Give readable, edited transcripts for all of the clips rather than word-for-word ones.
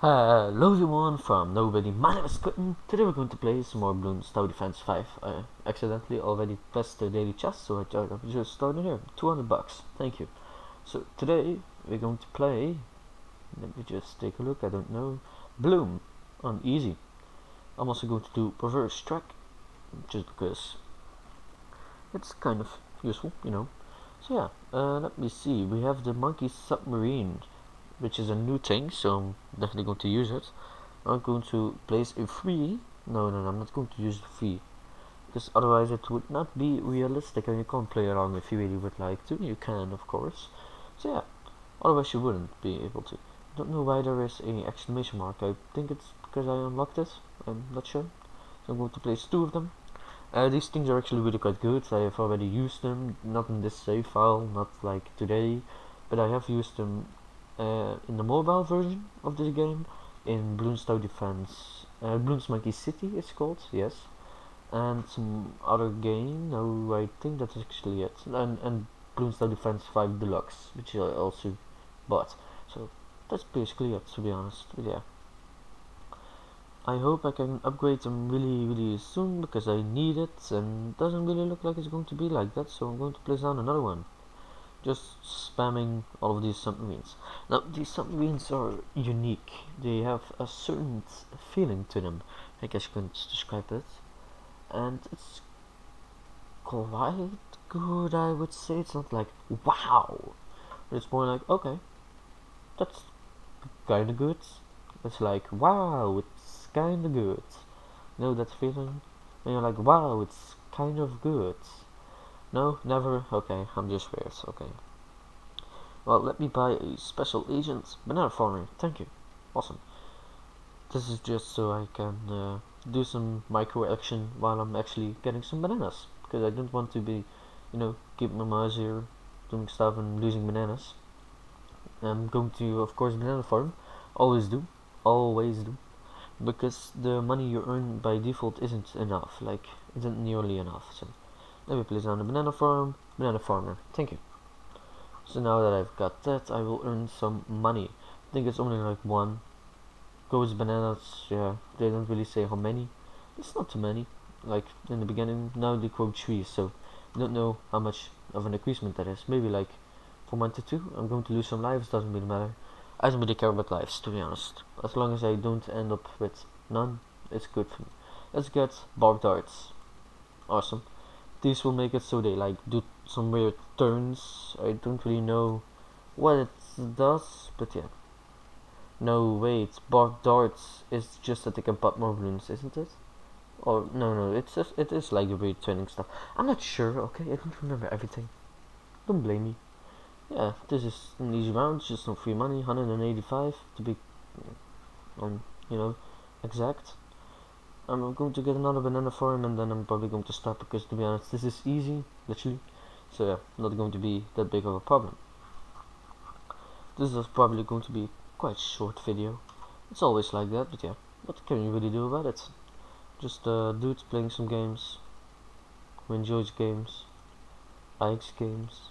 Hello everyone from Nobody, my name is Quentin. Today we're going to play some more Bloons Tower Defenece 5. I accidentally already pressed the daily chest, so I thought I would just start it here. 200 bucks, thank you. So today we're going to play, let me just take a look, I don't know, Bloom on easy. I'm also going to do reverse track, just because it's kind of useful, you know. So yeah, let me see, we have the monkey submarine, which is a new thing, so I'm definitely going to use it. I'm going to place a free. No, I'm not going to use the free, because otherwise it would not be realistic and you can't play along if you really would like to. You can, of course. So yeah, otherwise you wouldn't be able to. I don't know why there is a exclamation mark. I think it's because I unlocked it. I'm not sure. So I'm going to place two of them. These things are actually really quite good. I have already used them, not in this save file, not like today, but I have used them in the mobile version of this game, in Bloons Tower Defenece, Bloons Monkey City it's called, yes, and some other game. No, I think that's actually it, and Bloons Tower Defenece 5 Deluxe, which I also bought. So that's basically it, to be honest. But yeah, I hope I can upgrade them really soon, because I need it, and it doesn't really look like it's going to be like that, so I'm going to place down another one. Just spamming all of these submarines. Now, these submarines are unique. They have a certain feeling to them, I guess you can describe it. And it's quite good, I would say. It's not like, wow. But it's more like, okay, that's kinda good. It's like, wow, it's kinda good. You know that feeling? And you're like, wow, it's kind of good. No, never? Okay, I'm just weird, okay. Well, let me buy a special agent banana farmer, thank you. Awesome. This is just so I can do some micro action while I'm actually getting some bananas, because I don't want to be, you know, keeping my mouse here doing stuff and losing bananas. I'm going to, of course, banana farm. Always do, because the money you earn by default isn't enough, like, isn't nearly enough. So let me place down the banana farm, banana farmer, thank you. So now that I've got that, I will earn some money. I think it's only like one. Goats, bananas, yeah, they don't really say how many. It's not too many. Like in the beginning, now they grow trees, so I don't know how much of an increasement that is. Maybe like from 1 to 2. I'm going to lose some lives, doesn't really matter. I don't really care about lives, to be honest. As long as I don't end up with none, it's good for me. Let's get barbed darts. Awesome. These will make it so they like do some weird turns. I don't really know what it does, but yeah. No, wait, barbed darts is just that they can pop more balloons, isn't it? Or no, it's just, it is like the weird turning stuff. I'm not sure. Okay, I don't remember everything. Don't blame me. Yeah, this is an easy round, just some free money, 185 to be you know, exact. I'm going to get another banana farm, and then I'm probably going to stop, because to be honest, this is easy, literally. So yeah, not going to be that big of a problem. This is probably going to be quite short video. It's always like that, but yeah, what can you really do about it? Just dudes playing some games, who enjoys games, likes games,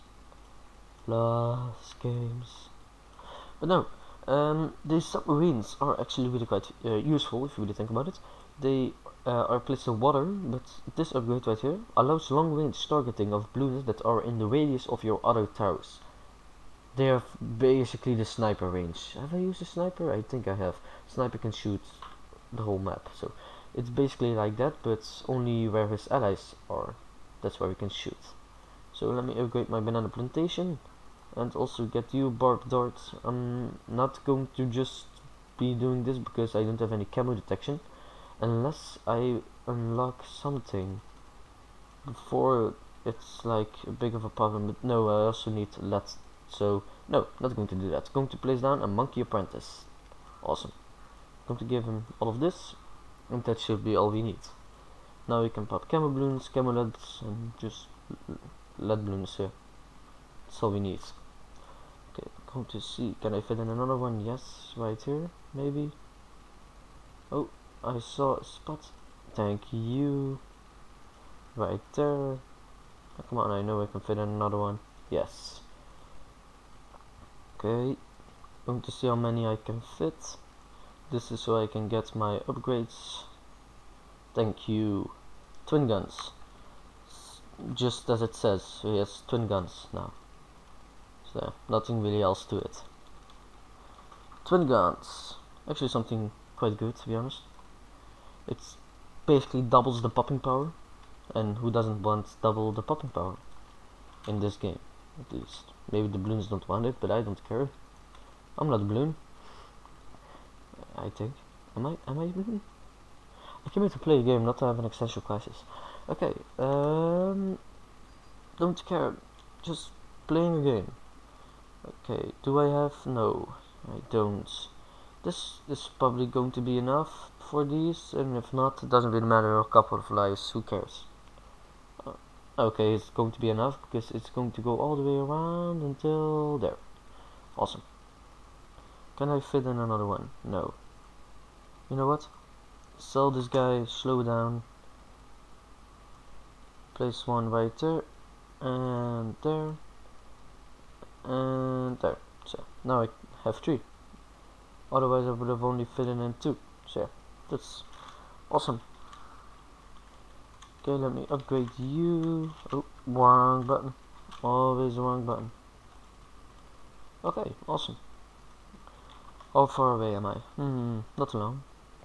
loves games. But no, these submarines are actually really quite useful if you really think about it. They are placed in water, but this upgrade right here allows long-range targeting of balloons that are in the radius of your other towers. They have basically the sniper range. Have I used a sniper? I think I have. Sniper can shoot the whole map, so it's basically like that, but only where his allies are. That's where he can shoot. So let me upgrade my banana plantation, and also get you barbed darts. I'm not going to just be doing this because I don't have any camo detection, unless I unlock something before it's like a big of a problem. But no, I also need lead, so no, not going to do that. Going to place down a monkey apprentice. Awesome. Going to give him all of this, and that should be all we need. Now we can pop camo balloons, camo leads, and just lead balloons here. That's all we need. Okay, going to see, can I fit in another one? Yes, right here, maybe. Oh, I saw a spot. Thank you. Right there. Oh, come on, I know I can fit in another one. Yes. Okay, going to see how many I can fit. This is so I can get my upgrades. Thank you. Twin guns. Just as it says, he has twin guns now. So nothing really else to it. Twin guns. Actually something quite good, to be honest. It's basically doubles the popping power. And who doesn't want double the popping power in this game? At least. Maybe the balloons don't want it, but I don't care. I'm not a balloon. I think. Am I a balloon? I came here to play a game, not to have an existential crisis. Okay, don't care. Just playing a game. Okay, do I have? No, I don't. This is probably going to be enough for these, and if not, it doesn't really matter. A couple of lives, who cares? Okay, it's going to be enough because it's going to go all the way around until there. Awesome. Can I fit in another one? No. You know what? Sell this guy, slow down. Place one right there, and there, and there. So now I have 3. Otherwise I would have only fit in 2. So yeah, that's awesome. Okay, let me upgrade you. Oh, wrong button. Always the wrong button. Okay, awesome. How far away am I? Not too long.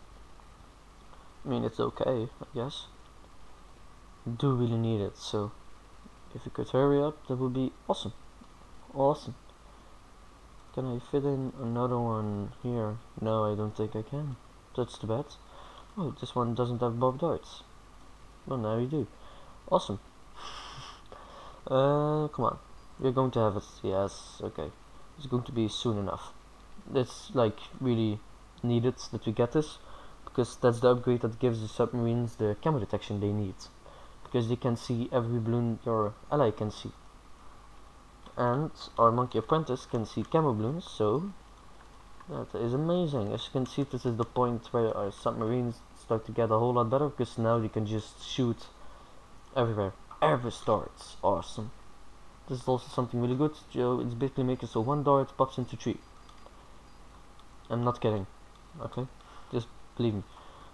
I mean, it's okay, I guess. Do really need it, so if you could hurry up, that would be awesome. Awesome. Can I fit in another one here? No, I don't think I can. That's too bad. Oh, this one doesn't have bob darts. Well, now you do. Awesome. Come on. You're going to have it. Yes, okay. It's going to be soon enough. It's like really needed that we get this, because that's the upgrade that gives the submarines the camo detection they need. Because they can see every balloon your ally can see. And our monkey apprentice can see camo balloons, so that is amazing. As you can see, this is the point where our submarines start to get a whole lot better, because now they can just shoot everywhere. Every starts awesome. This is also something really good. It's basically making so 1 dart pops into 3. I'm not kidding. Okay, just believe me.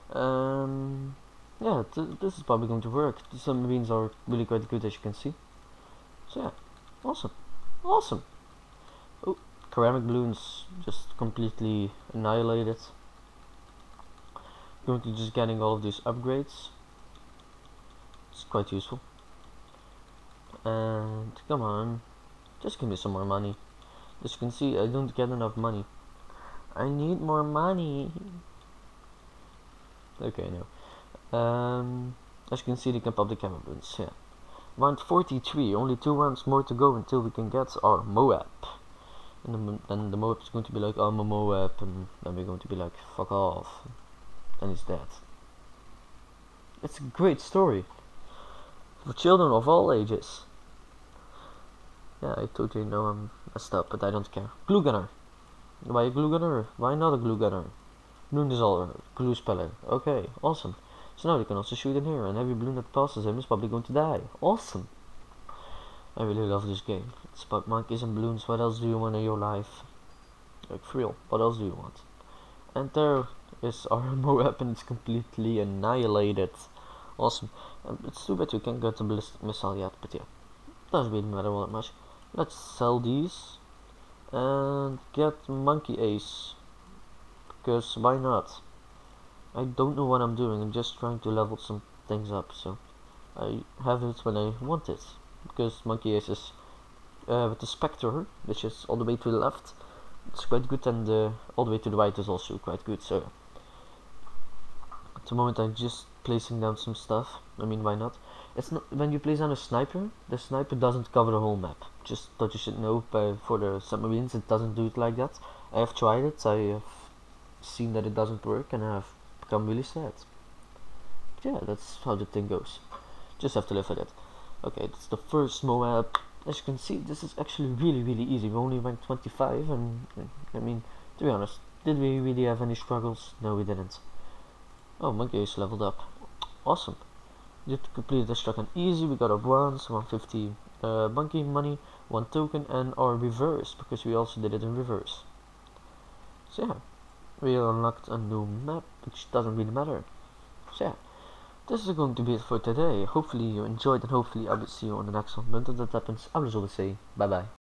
Yeah, this is probably going to work. The submarines are really quite good, as you can see. So yeah, awesome, awesome. Oh, ceramic balloons just completely annihilated. Currently just getting all of these upgrades. It's quite useful. And come on, just give me some more money. As you can see, I don't get enough money. I need more money. Okay, no. As you can see, they can pop the camera balloons. Yeah. Round 43. Only 2 rounds more to go until we can get our Moab. And then the Moab is going to be like, I'm a Moab, and then we're going to be like, fuck off. And he's dead. It's a great story for children of all ages. Yeah, I totally know I'm messed up, but I don't care. Glue gunner. Why a glue gunner? Why not a glue gunner? Balloon dissolver, glue speller. Okay, awesome. So now they can also shoot in here, and every balloon that passes him is probably going to die. Awesome. I really love this game. It's about monkeys and balloons. What else do you want in your life? Like, for real, what else do you want? And there is our Moab, and it's completely annihilated. Awesome. It's too bad we can't get the ballistic missile yet, but yeah, doesn't really matter all that much. Let's sell these and get monkey ace, because why not? I don't know what I'm doing. I'm just trying to level some things up, so I have it when I want it, because monkey ace is with the spectre, which is all the way to the left. It's quite good, and all the way to the right is also quite good. So at the moment I'm just placing down some stuff. I mean, why not? It's not, when you place down a sniper, the sniper doesn't cover the whole map. Just thought you should know. For the submarines, it doesn't do it like that. I have tried it. I have seen that it doesn't work, and I have become really sad. But yeah, that's how the thing goes. Just have to live with it. Okay, that's the first Moab. As you can see, this is actually really easy. We only ranked 25, and I mean, to be honest, did we really have any struggles? No, we didn't. Oh, monkey is leveled up. Awesome. Did complete this truck on easy. We got a bronze, 150 monkey money, 1 token, and our reverse, because we also did it in reverse. So yeah, We unlocked a new map, which doesn't really matter. So yeah, this is going to be it for today. Hopefully you enjoyed, and hopefully I will see you on the next one. But until that happens, I will just always say bye bye.